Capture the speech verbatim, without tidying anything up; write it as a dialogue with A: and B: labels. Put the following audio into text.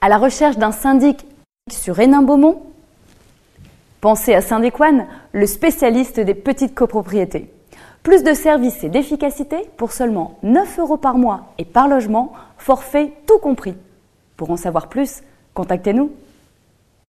A: À la recherche d'un syndic sur Hénin-Beaumont? Pensez à Syndic One, le spécialiste des petites copropriétés. Plus de services et d'efficacité pour seulement neuf euros par mois et par logement, forfait tout compris. Pour en savoir plus, contactez-nous.